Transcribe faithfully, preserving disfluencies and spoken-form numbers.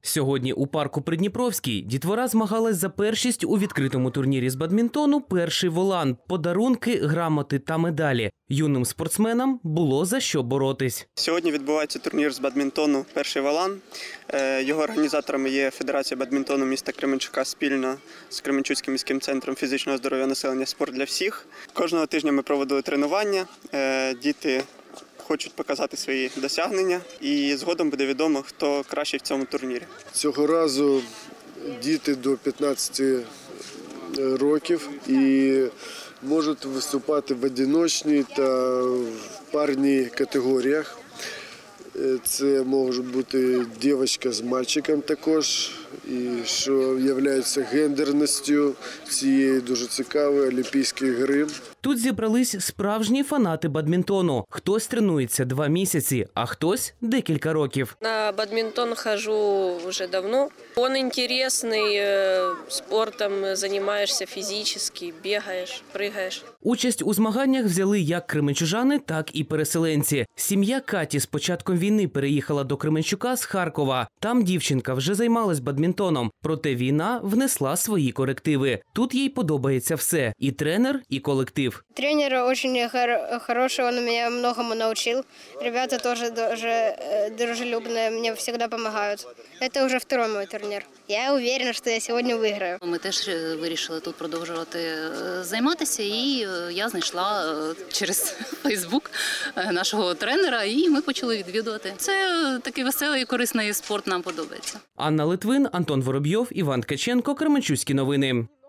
Сьогодні у парку Придніпровський дітвора змагалась за першість у відкритому турнірі з бадмінтону «Перший волан». Подарунки, грамоти та медалі. Юним спортсменам було за що боротись. Сьогодні відбувається турнір з бадмінтону «Перший волан». Його організаторами є Федерація бадмінтону міста Кременчука спільно з Кременчуцьким міським центром фізичного здоров'я населення «Спорт для всіх». Кожного тижня ми проводили тренування. Діти хочуть показати свої досягнення і згодом буде відомо, хто кращий в цьому турнірі. Цього разу діти до п'ятнадцяти років і можуть виступати в одиночній та в парній категоріях. Це може бути дівчинка з мальчиком також, і що є гендерністю цієї дуже цікавої олімпійської гри. Тут зібрались справжні фанати бадмінтону. Хтось тренується два місяці, а хтось – декілька років. На бадминтон хожу уже давно. Он интересный, спортом занимаешься физически, бегаешь, прыгаешь. Участь у змаганнях взяли як кременчужани, так і переселенці. Сім'я Каті з початком війни переїхала до Кременчука з Харкова. Там дівчинка вже займалась бадмінтоном. Проте війна внесла свої корективи. Тут їй подобається все – і тренер, і колектив. Тренер очень хороший, он меня многому научил. Ребята тоже дуже дружелюбные, мне всегда помогают. Это уже второй мой турнир. Я уверена, что я сьогодні виграю. Ми теж вирішили тут продовжувати займатися, і я знайшла через Фейсбук нашого тренера, і ми почали відвідувати. Це такий веселий і корисний спорт, нам подобається. Анна Литвин, Антон Воробйов, Іван Ткаченко, Кременчуцькі новини.